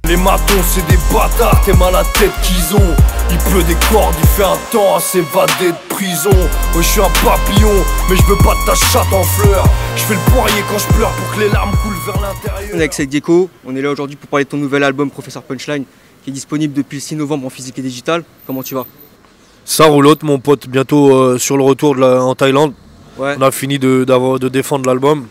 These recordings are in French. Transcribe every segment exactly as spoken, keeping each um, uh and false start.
Les matons c'est des bâtards, t'es mal à la tête qu'ils ont. Il pleut des cordes, il fait un temps à s'évader de prison. Moi je suis un papillon, mais je veux pas de ta chatte en fleurs. Je fais le poirier quand je pleure pour que les larmes coulent vers l'intérieur. On est avec Saïd Gecko, on est là aujourd'hui pour parler de ton nouvel album Professeur Punchline, qui est disponible depuis le six novembre en physique et digital. Comment tu vas? Ça roulotte mon pote, bientôt euh, sur le retour de la, en Thaïlande. Ouais. On a fini de, de défendre l'album.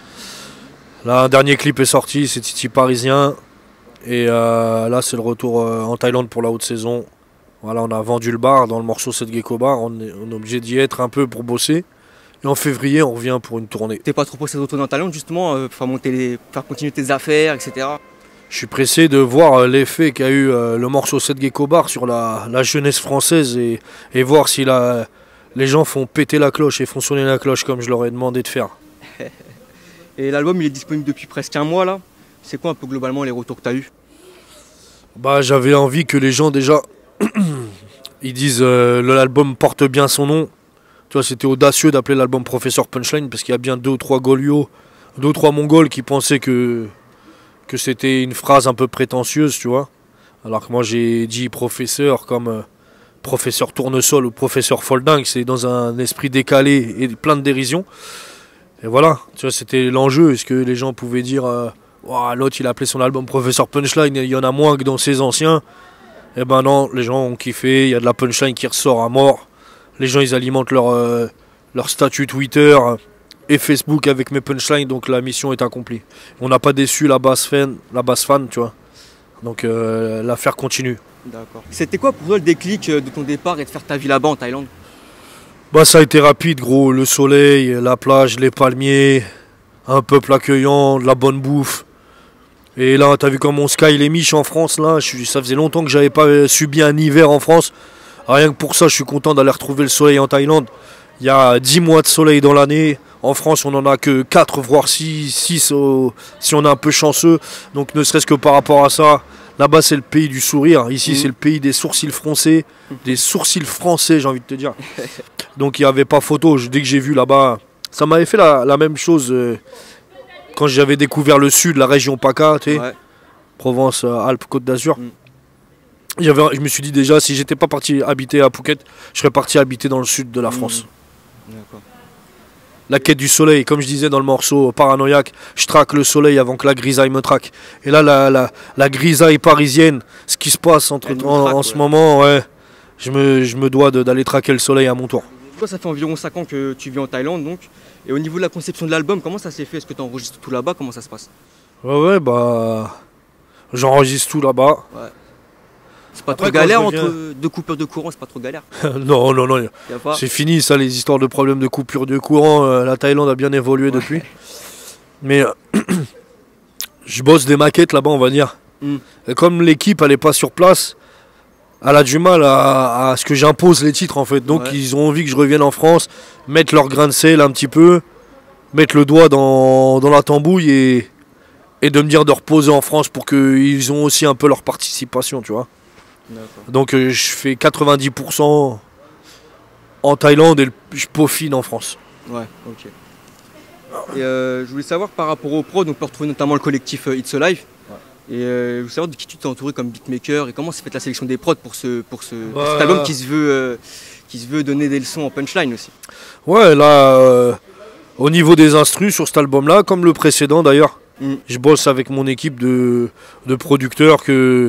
Là un dernier clip est sorti, c'est Titi Parisien. Et euh, là c'est le retour euh, en Thaïlande pour la haute saison. Voilà, on a vendu le bar dans le morceau Saïd Gecko Bar, on est, on est obligé d'y être un peu pour bosser. Et en février on revient pour une tournée. T'es pas trop pressé de retourner en Thaïlande justement, euh, pour faire, monter les, faire continuer tes affaires, et cetera. Je suis pressé de voir euh, l'effet qu'a eu euh, le morceau Saïd Gecko Bar sur la, la jeunesse française et, et voir si la, les gens font péter la cloche et font sonner la cloche comme je leur ai demandé de faire. Et l'album il est disponible depuis presque un mois là. C'est quoi un peu globalement les retours que tu as eu? Bah j'avais envie que les gens déjà ils disent euh, l'album porte bien son nom. Tu vois, c'était audacieux d'appeler l'album Professeur Punchline parce qu'il y a bien deux ou trois Goliots, deux ou trois Mongols qui pensaient que, que c'était une phrase un peu prétentieuse, tu vois. Alors que moi j'ai dit professeur comme euh, professeur tournesol ou professeur folding, c'est dans un esprit décalé et plein de dérision. Et voilà, tu vois, c'était l'enjeu. Est-ce que les gens pouvaient dire euh, oh, l'autre il a appelé son album Professeur Punchline, il y en a moins que dans ses anciens. Eh ben non, les gens ont kiffé, il y a de la punchline qui ressort à mort. Les gens ils alimentent leur, euh, leur statut Twitter et Facebook avec mes punchlines, donc la mission est accomplie. On n'a pas déçu la base fan, la base fan, tu vois. Donc euh, l'affaire continue. D'accord. C'était quoi pour toi le déclic de ton départ et de faire ta vie là-bas en Thaïlande? Bah ça a été rapide gros, le soleil, la plage, les palmiers, un peuple accueillant, de la bonne bouffe. Et là, t'as vu comme mon sky les miches en France, là, je suis, ça faisait longtemps que j'avais pas subi un hiver en France. Rien que pour ça, je suis content d'aller retrouver le soleil en Thaïlande. Il y a dix mois de soleil dans l'année. En France, on n'en a que quatre, voire six, six au, si on est un peu chanceux. Donc ne serait-ce que par rapport à ça, là-bas c'est le pays du sourire. Ici, mmh. c'est le pays des sourcils froncés, des sourcils français, j'ai envie de te dire. Donc il n'y avait pas photo. Dès que j'ai vu là-bas, ça m'avait fait la, la même chose... Euh, quand j'avais découvert le sud, la région PACA, tu sais, ouais. Provence, euh, Alpes, Côte d'Azur, mm. je me suis dit déjà, si j'étais pas parti habiter à Phuket, je serais parti habiter dans le sud de la France. Mm. La quête du soleil, comme je disais dans le morceau Paranoïaque, je traque le soleil avant que la grisaille me traque. Et là, la, la, la grisaille parisienne, ce qui se passe entre, en, traque, en ouais. ce moment, ouais, je, me, je me dois d'aller traquer le soleil à mon tour. Toi, ça fait environ cinq ans que tu vis en Thaïlande, donc. Et au niveau de la conception de l'album, comment ça s'est fait? Est-ce que tu enregistres tout là-bas? Comment ça se passe? Ouais, ouais, bah. J'enregistre tout là-bas. Ouais. C'est pas Après, trop galère reviens... entre deux coupures de courant, c'est pas trop galère? Non, non, non. C'est fini, ça, les histoires de problèmes de coupure de courant. Euh, la Thaïlande a bien évolué ouais. depuis. Mais. Euh, je bosse des maquettes là-bas, on va dire. Mm. Et comme l'équipe, elle est pas sur place. Elle a du mal à, à ce que j'impose les titres en fait. Donc ouais. ils ont envie que je revienne en France, mettre leur grain de sel un petit peu, mettre le doigt dans, dans la tambouille et, et de me dire de reposer en France pour qu'ils ont aussi un peu leur participation, tu vois. Donc euh, je fais quatre-vingt-dix pour cent en Thaïlande et je peaufine en France. Ouais, ok. Et euh, je voulais savoir par rapport aux pros, donc on peut retrouver notamment le collectif euh, It's Alive. Et euh, je veux savoir de qui tu t'es entouré comme beatmaker et comment s'est fait la sélection des prods pour, ce, pour, ce, pour cet album qui se, veut, euh, qui se veut donner des leçons en punchline aussi. Ouais, là, euh, au niveau des instrus sur cet album-là, comme le précédent d'ailleurs, mm. je bosse avec mon équipe de, de producteurs que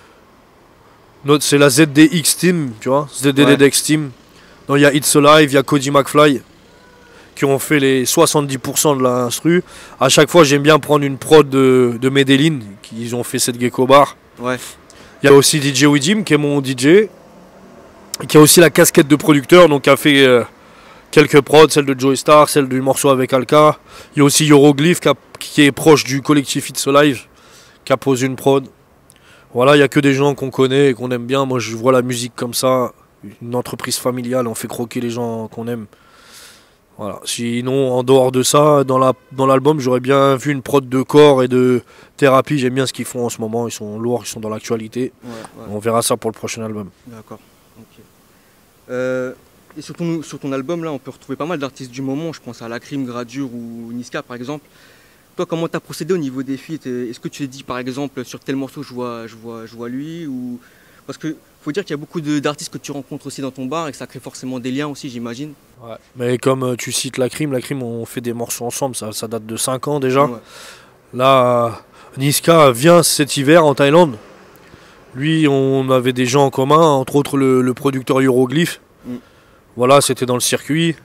c'est la Z D X Team, tu vois, Z D D X Team. Donc il y a It's Alive, il y a Cody McFly qui ont fait les soixante-dix pour cent de l'instru. À chaque fois, j'aime bien prendre une prod de, de Medellin, qu'ils ont fait Saïd Gecko Bar. Ouais. Il y a aussi D J Widim, qui est mon D J, qui a aussi la casquette de producteur, donc qui a fait euh, quelques prods, celle de Joey Star, celle du morceau avec Alka. Il y a aussi Euroglyph, qui, a, qui est proche du collectif It's Alive, qui a posé une prod. Voilà, il n'y a que des gens qu'on connaît et qu'on aime bien. Moi, je vois la musique comme ça, une entreprise familiale, on fait croquer les gens qu'on aime. Voilà. Sinon, en dehors de ça, dans la, dans l'album, j'aurais bien vu une prod de corps et de thérapie. J'aime bien ce qu'ils font en ce moment. Ils sont lourds, ils sont dans l'actualité. Ouais, ouais. On verra ça pour le prochain album. D'accord. Okay. Euh, et sur ton, sur ton album, là, on peut retrouver pas mal d'artistes du moment. Je pense à Lacrim, Gradure ou Niska, par exemple. Toi, comment tu as procédé au niveau des feats? Est-ce que tu t'es dit, par exemple, sur tel morceau, je vois, je vois, je vois lui ou... Parce que faut dire qu'il y a beaucoup d'artistes que tu rencontres aussi dans ton bar et que ça crée forcément des liens aussi, j'imagine. Ouais. Mais comme euh, tu cites La Crime, La Crime, on fait des morceaux ensemble, ça, ça date de cinq ans déjà. Ouais. Là, euh, Niska vient cet hiver en Thaïlande. Lui, on avait des gens en commun, entre autres le, le producteur Euroglyph. Mm. Voilà, c'était dans le circuit.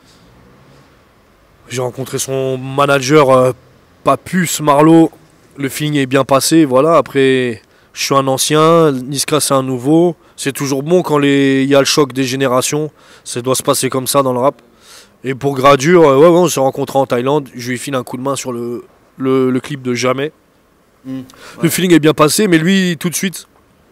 J'ai rencontré son manager, euh, Papus Marlowe. Le feeling est bien passé, voilà. Après, je suis un ancien, Niska c'est un nouveau. C'est toujours bon quand il y a le choc des générations. Ça doit se passer comme ça dans le rap. Et pour Gradure, euh, ouais, ouais, on s'est rencontrés en Thaïlande. Je lui file un coup de main sur le, le, le clip de Jamais. Mm. Ouais. Le feeling est bien passé, mais lui, tout de suite,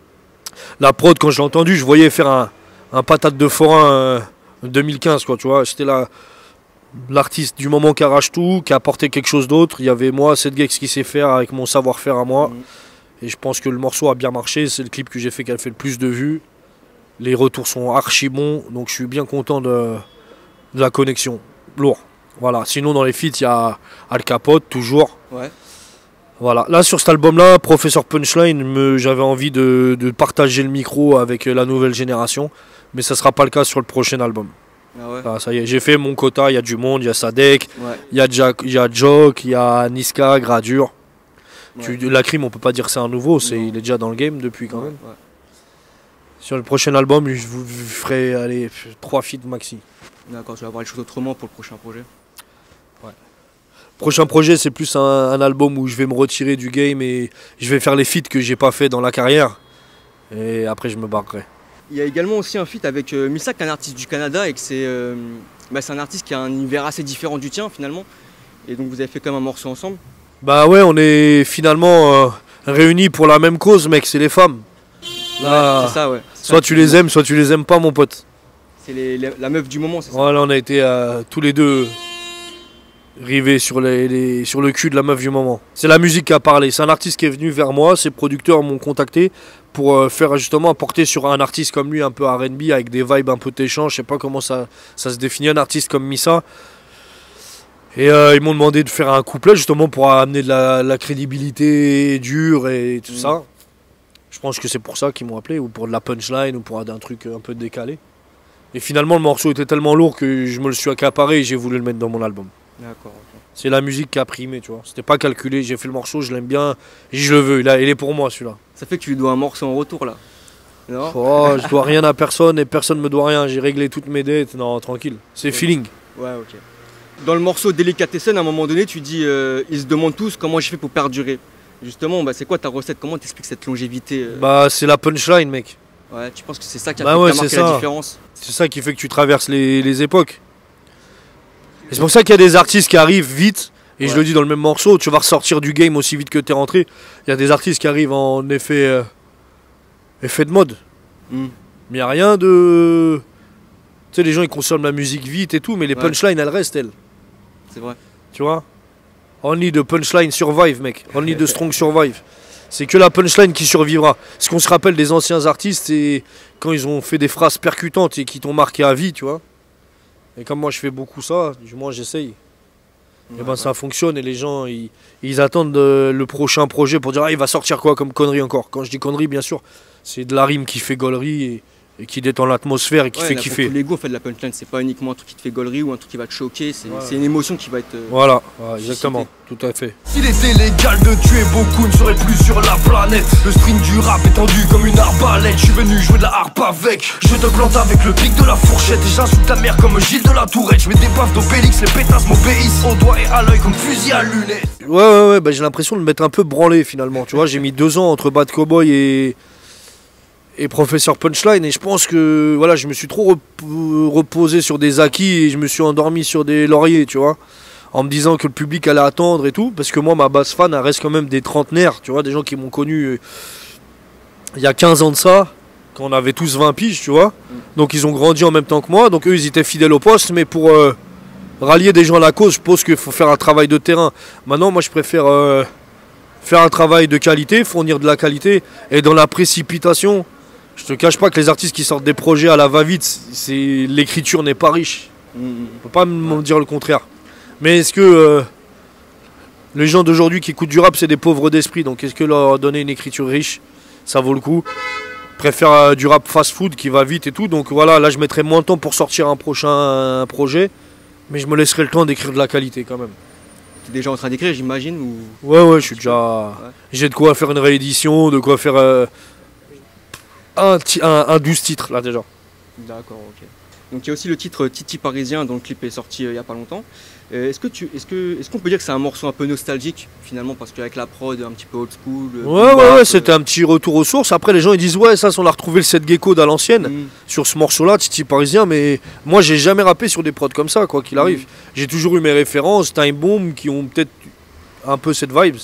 la prod, quand je l'ai entendu, je voyais faire un, un patate de forain euh, deux mille quinze, quoi, tu vois. C'était là. L'artiste du moment qui arrache tout, qui a apporté quelque chose d'autre. Il y avait moi, cette Gex qui sait faire avec mon savoir-faire à moi. Mmh. Et je pense que le morceau a bien marché. C'est le clip que j'ai fait qui a fait le plus de vues. Les retours sont archi bons. Donc je suis bien content de, de la connexion. Lourd. Voilà. Sinon dans les feats, il y a Al Capote, toujours. Ouais. Voilà. Là sur cet album-là, Professeur Punchline, j'avais envie de, de partager le micro avec la nouvelle génération. Mais ça ne sera pas le cas sur le prochain album. Ah ouais. Ah, ça y est, j'ai fait mon quota, il y a du monde, il y a Sadek, il ouais. y, y a Joke, il y a Niska, Gradure. Ouais. Tu, La Crime, on peut pas dire que c'est un nouveau, c'est, il est déjà dans le game depuis quand ouais, même. Ouais. Sur le prochain album, je vous ferai allez, trois feats maxi. D'accord, tu vas voir les choses autrement pour le prochain projet. Ouais. Prochain projet, c'est plus un, un album où je vais me retirer du game et je vais faire les feats que j'ai pas fait dans la carrière. Et après, je me barrerai. Il y a également aussi un feat avec euh, Missa, qui est un artiste du Canada et que c'est euh, bah, un artiste qui a un univers assez différent du tien finalement. Et donc vous avez fait quand même un morceau ensemble. Bah ouais, on est finalement euh, réunis pour la même cause, mec, c'est les femmes. Là, ouais, c'est ça, ouais. Soit tu les aimes, soit tu les aimes pas, mon pote. C'est les, les, la meuf du moment, c'est ça? Voilà, on a été euh, tous les deux rivés sur, les, les, sur le cul de la meuf du moment. C'est la musique qui a parlé. C'est un artiste qui est venu vers moi, ses producteurs m'ont contacté pour euh, faire justement apporter sur un artiste comme lui un peu R and B avec des vibes un peu téchants. Je sais pas comment ça, ça se définit, un artiste comme Missa. Et euh, ils m'ont demandé de faire un couplet justement pour amener de la, la crédibilité dure et tout mmh. ça. Je pense que c'est pour ça qu'ils m'ont appelé, ou pour de la punchline, ou pour un truc un peu décalé. Et finalement, le morceau était tellement lourd que je me le suis accaparé et j'ai voulu le mettre dans mon album. D'accord. Okay. C'est la musique qui a primé, tu vois. C'était pas calculé, j'ai fait le morceau, je l'aime bien, et je le veux, il, a, il est pour moi celui-là. Ça fait que tu lui dois un morceau en retour là? Non. Oh, je dois rien à personne et personne me doit rien, j'ai réglé toutes mes dettes, non, tranquille. C'est ouais. feeling. Ouais, ok. Dans le morceau Delicatessen, à un moment donné, tu dis, euh, ils se demandent tous comment j'ai fait pour perdurer. Justement, bah, c'est quoi ta recette? Comment t'expliques cette longévité euh... Bah, c'est la punchline, mec. Ouais, tu penses que c'est ça qui a, bah fait, ouais, qui a marqué ça. la différence? C'est ça qui fait que tu traverses les, les époques. Et c'est pour ça qu'il y a des artistes qui arrivent vite, et ouais. je le dis dans le même morceau, tu vas ressortir du game aussi vite que t'es rentré. Il y a des artistes qui arrivent en effet, euh, effet de mode. Mm. Mais il n'y a rien de... Tu sais, les gens ils consomment la musique vite et tout, mais les ouais. punchlines elles restent, elles. C'est vrai. Tu vois? Only the punchline survive, mec. Only the strong survive. C'est que la punchline qui survivra. Ce qu'on se rappelle des anciens artistes, c'est quand ils ont fait des phrases percutantes et qui t'ont marqué à vie, tu vois. Et comme moi je fais beaucoup ça, du moins j'essaye. Ouais, et ben ouais. ça fonctionne et les gens ils, ils attendent de, le prochain projet pour dire ah il va sortir quoi comme connerie encore. Quand je dis connerie, bien sûr, c'est de la rime qui fait gaulerie et, et qui détend l'atmosphère et qui ouais, fait kiffer. Tous les goûts, en fait, de la punchline, c'est pas uniquement un truc qui te fait gaulerie ou un truc qui va te choquer, c'est ouais. une émotion qui va être. Euh, voilà, ouais, exactement, tout à fait. S'il était légal de tuer, beaucoup ne seraient plus sur la planète. Le sprint du rap est tendu comme une arbalète. Je suis venu jouer de la harpe avec. Je te plante avec le pic de la fourchette. Et j'insulte ta mère comme Gilles de la Tourette. Je mets des baffes d'Obélix, les pétasses m'obéissent au doigt et à l'œil comme fusil à lunettes. Ouais, ouais, ouais, bah, j'ai l'impression de me mettre un peu branlé finalement. Tu vois, j'ai mis deux ans entre Bad Cowboy et. et Professeur Punchline et je pense que voilà je me suis trop rep reposé sur des acquis et je me suis endormi sur des lauriers, tu vois, en me disant que le public allait attendre et tout, parce que moi ma base fan elle reste quand même des trentenaires, tu vois, des gens qui m'ont connu euh, il y a quinze ans de ça, quand on avait tous vingt piges, tu vois, donc ils ont grandi en même temps que moi, donc eux ils étaient fidèles au poste, mais pour euh, rallier des gens à la cause, je pense qu'il faut faire un travail de terrain. Maintenant moi je préfère euh, faire un travail de qualité, fournir de la qualité, et dans la précipitation, je te cache pas que les artistes qui sortent des projets à la va-vite, l'écriture n'est pas riche. On peut pas me dire le contraire. Mais est-ce que euh, Les gens d'aujourd'hui qui écoutent du rap, c'est des pauvres d'esprit. Donc est-ce que leur donner une écriture riche, ça vaut le coup? Je préfère euh, du rap fast-food qui va vite et tout. Donc voilà, là je mettrai moins de temps pour sortir un prochain euh, projet. Mais je me laisserai le temps d'écrire de la qualité quand même. Tu es déjà en train d'écrire, j'imagine ou... Ouais, ouais, je suis déjà... Ouais. J'ai de quoi faire une réédition, de quoi faire euh, un, un, un douze titres là déjà. D'accord, ok. Donc il y a aussi le titre Titi Parisien dont le clip est sorti euh, il n'y a pas longtemps. Euh, est-ce que tu, est-ce que, est-ce qu'on peut dire que c'est un morceau un peu nostalgique finalement parce qu'avec la prod un petit peu old school. Ouais, ouais, ouais, euh... c'était un petit retour aux sources. Après les gens ils disent ouais ça on a retrouvé le set gecko à l'ancienne mm. sur ce morceau-là, Titi Parisien. Mais moi j'ai jamais rappé sur des prods comme ça quoi qu'il arrive. Mm. J'ai toujours eu mes références, Time Bomb qui ont peut-être un peu cette vibes.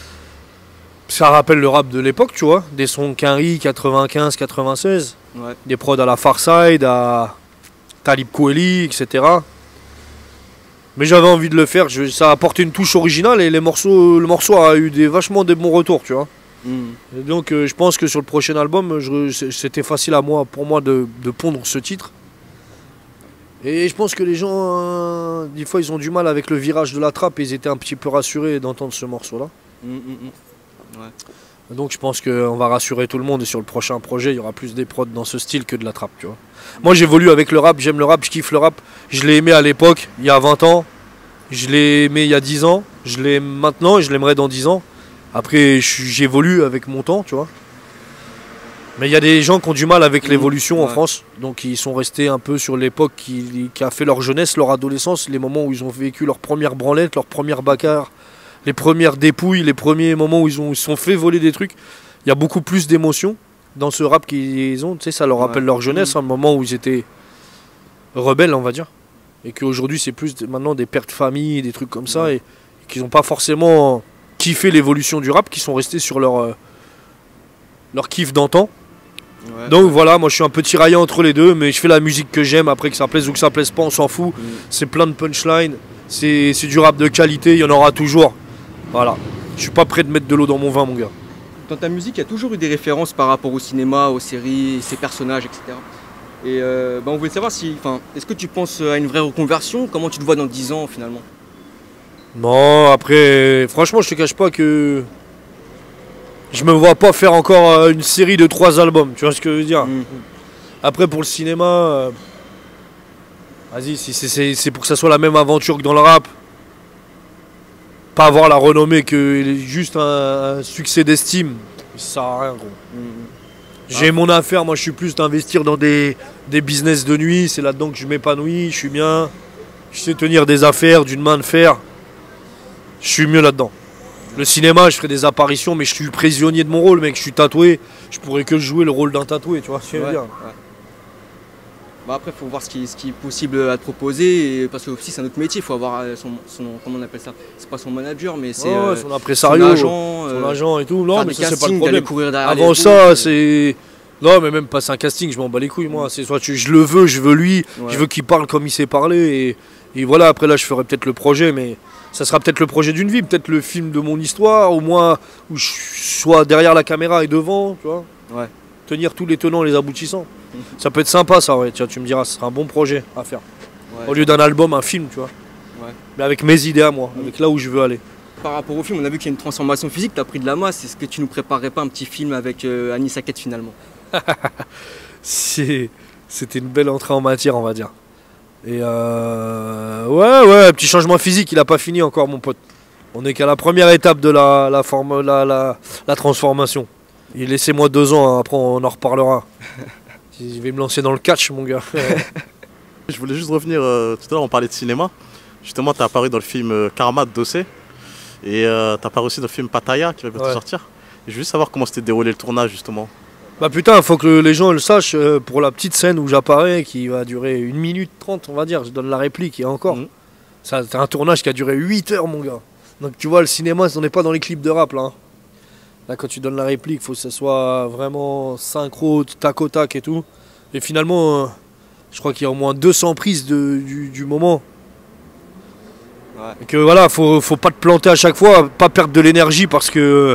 Ça rappelle le rap de l'époque, tu vois, des sons Quinry quatre-vingt-quinze quatre-vingt-seize, ouais. Des prods à la Farside, à Talib Kweli, et cetera. Mais j'avais envie de le faire, je, ça a apporté une touche originale et les morceaux, le morceau a eu des, vachement des bons retours, tu vois. Mm. Et donc euh, je pense que sur le prochain album, c'était facile à moi, pour moi de, de pondre ce titre. Et je pense que les gens, euh, des fois, ils ont du mal avec le virage de la trappe et ils étaient un petit peu rassurés d'entendre ce morceau-là. Mm, mm, mm. Ouais. Donc je pense qu'on va rassurer tout le monde et sur le prochain projet il y aura plus des prods dans ce style que de la trappe, tu vois. Moi j'évolue avec le rap, j'aime le rap, je kiffe le rap. Je l'ai aimé à l'époque, il y a vingt ans. Je l'ai aimé il y a dix ans. Je l'aime maintenant et je l'aimerai dans dix ans. Après j'évolue avec mon temps, tu vois. Mais il y a des gens qui ont du mal avec l'évolution ouais. en France. Donc ils sont restés un peu sur l'époque qui, qui a fait leur jeunesse, leur adolescence, les moments où ils ont vécu leur première branlette, leur première bagarre. Les premières dépouilles, les premiers moments où ils ont, ils se sont fait voler des trucs. Il y a beaucoup plus d'émotions dans ce rap qu'ils ont. Tu sais, ça leur rappelle ouais. leur jeunesse, un moment où ils étaient rebelles, on va dire. Et qu'aujourd'hui, c'est plus maintenant des pères de famille, des trucs comme ça. Ouais. Et, et qu'ils n'ont pas forcément kiffé l'évolution du rap, qui sont restés sur leur, euh, leur kiff d'antan. Ouais. Donc voilà, moi je suis un peu tiraillé entre les deux, mais je fais la musique que j'aime. Après que ça plaise ou que ça plaise pas, on s'en fout. Mm. C'est plein de punchlines. C'est du rap de qualité, il y en aura toujours. Voilà, je suis pas prêt de mettre de l'eau dans mon vin, mon gars. Dans ta musique, il y a toujours eu des références par rapport au cinéma, aux séries, ses personnages, et cetera. Et euh, bah on voulait savoir si, enfin, est-ce que tu penses à une vraie reconversion? Comment tu te vois dans dix ans finalement? Non, après, franchement, je te cache pas que je me vois pas faire encore une série de trois albums. Tu vois ce que je veux dire? Mmh. Après, pour le cinéma, euh, vas-y, si c'est pour que ça soit la même aventure que dans le rap. Pas avoir la renommée que juste un, un succès d'estime, ça sert à rien gros. Mmh. J'ai ah. mon affaire, moi je suis plus d'investir dans des, des business de nuit, c'est là-dedans que je m'épanouis, je suis bien, je sais tenir des affaires d'une main de fer, je suis mieux là-dedans. Le cinéma, je ferai des apparitions, mais je suis prisonnier de mon rôle, mec, je suis tatoué, je pourrais que jouer le rôle d'un tatoué, tu vois ce que je veux dire. Ouais. Bah après, il faut voir ce qui, ce qui est possible à te proposer, et parce que aussi c'est un autre métier, il faut avoir son, son, comment on appelle ça, c'est pas son manager, mais c'est oh, euh, son impresario, son agent, son agent et tout. Non, mais ça c'est pas le problème. Avant ça, c'est non, mais même passer un casting, je m'en bats les couilles moi. C'est soit tu, je le veux, je veux lui, ouais. je veux qu'il parle comme il sait parler, et, et voilà. Après là, je ferai peut-être le projet, mais ça sera peut-être le projet d'une vie, peut-être le film de mon histoire, au moins où je sois derrière la caméra et devant, tu vois. Ouais. Tenir tous les tenants, les aboutissants. Ça peut être sympa ça, ouais. Tu, vois, tu me diras, ce sera un bon projet à faire. Ouais, au lieu d'un album, un film, tu vois. Ouais. Mais avec mes idées à moi, mmh. avec là où je veux aller. Par rapport au film, on a vu qu'il y a une transformation physique, tu as pris de la masse. Est-ce que tu nous préparerais pas un petit film avec euh, Annie Sackett finalement? C'était une belle entrée en matière, on va dire. Et euh... ouais, ouais, petit changement physique, il a pas fini encore, mon pote. On est qu'à la première étape de la, la, forme, la, la, la transformation. Laissez-moi deux ans, hein, après on en reparlera. Je vais me lancer dans le catch, mon gars. Je voulais juste revenir, euh, tout à l'heure on parlait de cinéma. Justement, tu es apparu dans le film euh, Karma de Dossé. Et euh, tu es apparu aussi dans le film Pattaya qui va bientôt ouais. sortir. Et je veux juste savoir comment s'était déroulé le tournage, justement. Bah putain, il faut que les gens le sachent, euh, pour la petite scène où j'apparais, qui va durer une minute trente, on va dire, je donne la réplique, et encore. Mmh. C'est un tournage qui a duré huit heures, mon gars. Donc tu vois, le cinéma, on n'est pas dans les clips de rap, là. Hein. Là, quand tu donnes la réplique, il faut que ça soit vraiment synchro, tac au tac et tout. Et finalement, euh, je crois qu'il y a au moins deux cents prises de, du, du moment. Ouais. Et que voilà, faut, faut pas te planter à chaque fois, pas perdre de l'énergie parce que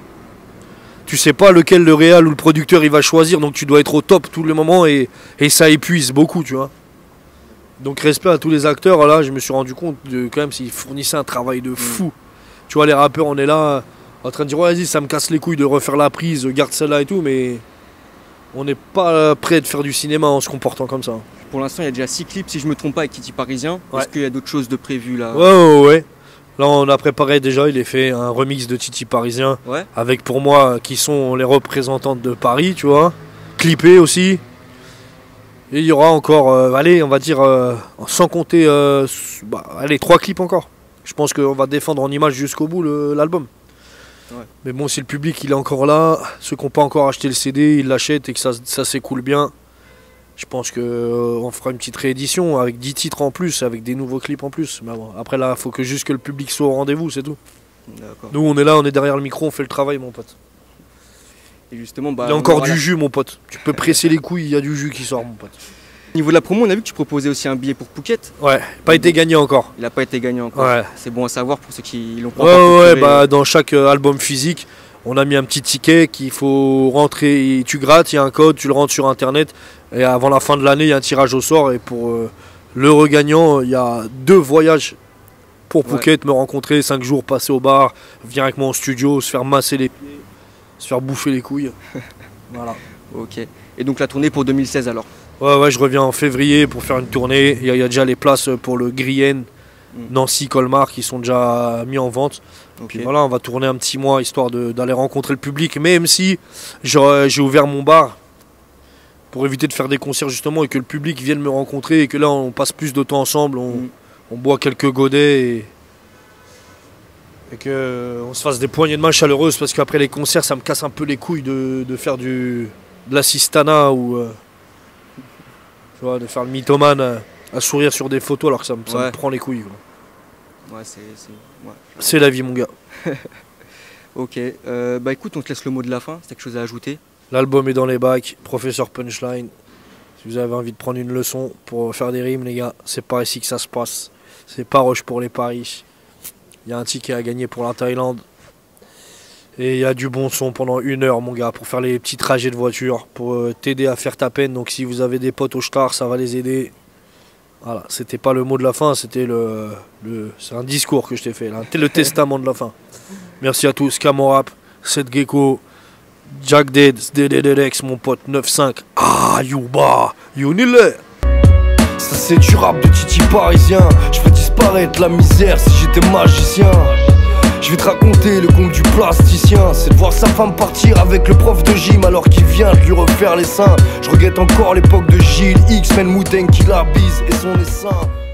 tu sais pas lequel le réal ou le producteur il va choisir, donc tu dois être au top tout le moment et, et ça épuise beaucoup, tu vois. Donc respect à tous les acteurs, là, je me suis rendu compte de quand même s'ils fournissaient un travail de fou. Tu vois, les rappeurs, on est là en train de dire, ouais, vas-y, ça me casse les couilles de refaire la prise, garde celle-là et tout, mais on n'est pas prêt de faire du cinéma en se comportant comme ça. Pour l'instant, il y a déjà six clips, si je me trompe pas, avec Titi Parisien. Ouais. Est-ce qu'il y a d'autres choses de prévues là? Ouais, ouais, ouais. Là, on a préparé déjà, il est fait un remix de Titi Parisien, Ouais. avec pour moi, qui sont les représentantes de Paris, tu vois. Clippé aussi. Et il y aura encore, euh, allez, on va dire, euh, sans compter, euh, bah, allez, trois clips encore. Je pense qu'on va défendre en image jusqu'au bout le- l'album. Ouais. Mais bon, si le public il est encore là, ceux qui n'ont pas encore acheté le C D, ils l'achètent et que ça, ça s'écoule bien, je pense qu'on fera une petite réédition avec dix titres en plus, avec des nouveaux clips en plus. Mais bon, après là, il faut que juste que le public soit au rendez-vous, c'est tout. D'accord. Nous, on est là, on est derrière le micro, on fait le travail, mon pote. Et justement, bah, Il y a on encore aura du la- jus, mon pote. Tu peux presser les couilles, il y a du jus qui sort, mon pote. Au niveau de la promo, on a vu que tu proposais aussi un billet pour Phuket. Ouais, pas été gagné encore. Il n'a pas été gagné encore. Ouais. C'est bon à savoir pour ceux qui l'ont pas Ouais, encore ouais, procuré. bah dans chaque euh, album physique, on a mis un petit ticket qu'il faut rentrer. Tu grattes, il y a un code, tu le rentres sur internet. Et avant la fin de l'année, il y a un tirage au sort. Et pour euh, le regagnant, il y a deux voyages pour Phuket, me rencontrer, cinq jours passés au bar, venir avec moi en studio, se faire masser les pieds, se faire bouffer les couilles. Voilà. Ok. Et donc la tournée pour deux mille seize alors? Ouais, ouais, je reviens en février pour faire une tournée. Il y, a- il y a déjà les places pour le Grienne, Mm. Nancy, Colmar qui sont déjà mis en vente. Ok. Puis voilà, on va tourner un petit mois histoire de- d'aller rencontrer le public. Même si j'aurais- j'ai ouvert mon bar pour éviter de faire des concerts justement et que le public vienne me rencontrer et que là on passe plus de temps ensemble, on, Mm. on boit quelques godets et, et qu'on se fasse des poignées de main chaleureuses parce qu'après les concerts ça me casse un peu les couilles de, de faire du, de l'assistana ou euh, tu vois, de faire le mythomane à, à sourire sur des photos alors que ça, me- ça Ouais. me prend les couilles, quoi. Ouais, c'est. c'est- ouais. C'est la vie, mon gars. Ok. Euh, bah écoute, on te laisse le mot de la fin. C'est quelque chose à ajouter? L'album est dans les bacs, professeur Punchline. Si vous avez envie de prendre une leçon pour faire des rimes, les gars, c'est pas ici que ça se passe. C'est pas Roche pour les paris. Il y a un ticket à gagner pour la Thaïlande. Et il y a du bon son pendant une heure, mon gars, pour faire les petits trajets de voiture, pour euh, t'aider à faire ta peine. Donc si vous avez des potes au star, ça va les aider. Voilà, c'était pas le mot de la fin, c'était le, le c'est un discours que je t'ai fait là, c'était le testament de la fin. Merci à tous, Camorap, Seth Gecko, Jack Dead, D D D X, mon pote neuf cinq. Ah, Yuba, Yunile. Ça c'est du rap de Titi Parisien. Je fais disparaître la misère si j'étais magicien. Je vais te raconter le conte du plasticien. C'est de voir sa femme partir avec le prof de gym alors qu'il vient de lui refaire les seins. Je regrette encore l'époque de Gilles X, Men Mouten qui la bise et son essaim.